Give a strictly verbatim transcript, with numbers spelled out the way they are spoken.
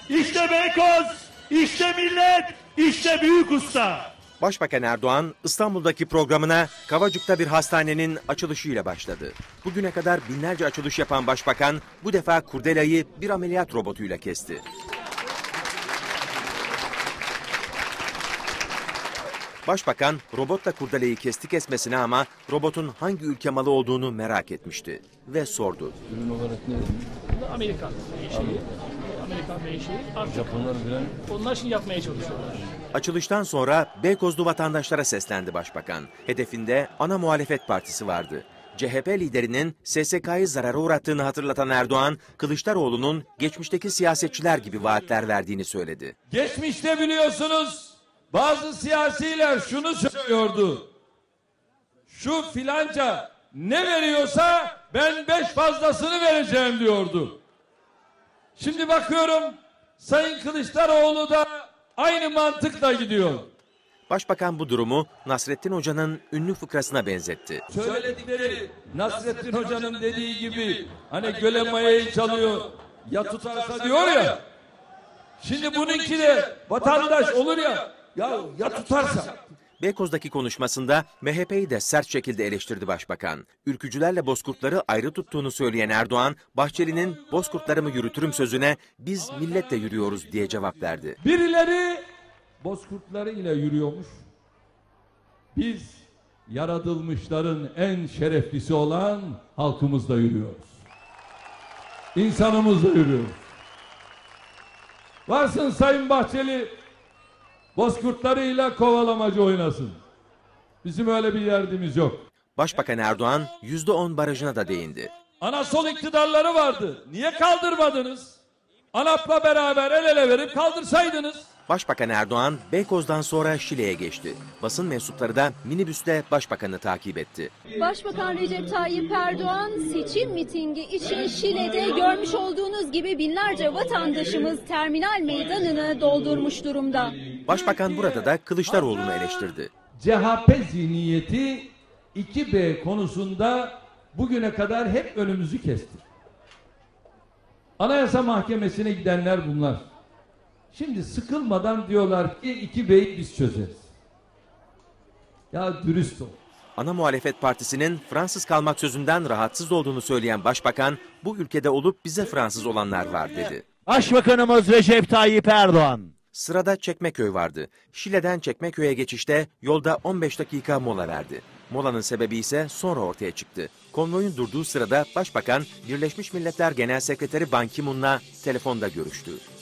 işte Beykoz, işte millet, işte büyük usta. Başbakan Erdoğan İstanbul'daki programına Kavacık'ta bir hastanenin açılışıyla başladı. Bugüne kadar binlerce açılış yapan başbakan bu defa kurdelayı bir ameliyat robotuyla kesti. Başbakan robotla kurdeleyi kesti kesmesine ama robotun hangi ülke malı olduğunu merak etmişti ve sordu. Ürün olarak ne? Amerikan menşei, Amerikan menşei. Artık Japonlar bilen... onlar şimdi yapmaya çalışıyorlar. Açılıştan sonra Beykozlu vatandaşlara seslendi başbakan. Hedefinde ana muhalefet partisi vardı. C H P liderinin S S K'yı zarara uğrattığını hatırlatan Erdoğan, Kılıçdaroğlu'nun geçmişteki siyasetçiler gibi vaatler verdiğini söyledi. Geçmişte biliyorsunuz bazı siyasiler şunu söylüyordu. Şu filanca ne veriyorsa ben beş fazlasını vereceğim diyordu. Şimdi bakıyorum Sayın Kılıçdaroğlu da aynı mantıkla gidiyor. Başbakan bu durumu Nasrettin Hoca'nın ünlü fıkrasına benzetti. Söyledikleri Nasrettin Hoca'nın dediği gibi hani göle mayayı çalıyor ya tutarsa diyor ya. Şimdi bununki de vatandaş olur ya ya, ya tutarsa. Beykoz'daki konuşmasında M H P'yi de sert şekilde eleştirdi başbakan. Ülkücülerle bozkurtları ayrı tuttuğunu söyleyen Erdoğan, Bahçeli'nin bozkurtlarımı yürütürüm sözüne biz milletle yürüyoruz diye cevap verdi. Birileri bozkurtları ile yürüyormuş. Biz yaratılmışların en şereflisi olan halkımızla yürüyoruz. İnsanımızla yürüyoruz. Varsın Sayın Bahçeli bozkurtlarıyla kovalamacı oynasın. Bizim öyle bir derdimiz yok. Başbakan Erdoğan yüzde on barajına da değindi. Anasol iktidarları vardı. Niye kaldırmadınız? ANAP'la beraber el ele verip kaldırsaydınız. Başbakan Erdoğan Beykoz'dan sonra Şile'ye geçti. Basın mensupları da minibüsle başbakanı takip etti. Başbakan Recep Tayyip Erdoğan seçim mitingi için Şile'de görmüş olduğunuz gibi binlerce vatandaşımız terminal meydanını doldurmuş durumda. Başbakan burada da Kılıçdaroğlu'nu eleştirdi. C H P zihniyeti iki B konusunda bugüne kadar hep önümüzü kesti. Anayasa Mahkemesi'ne gidenler bunlar. Şimdi sıkılmadan diyorlar ki iki B'yi biz çözeriz. Ya dürüst ol. Ana muhalefet partisinin Fransız kalmak sözünden rahatsız olduğunu söyleyen başbakan, bu ülkede olup bize Fransız olanlar var dedi. Başbakanımız Recep Tayyip Erdoğan. Sırada Çekmeköy vardı. Şile'den Çekmeköy'e geçişte yolda on beş dakika mola verdi. Molanın sebebi ise sonra ortaya çıktı. Konvoyun durduğu sırada başbakan Birleşmiş Milletler Genel Sekreteri Ban Ki-moon'la telefonda görüştü.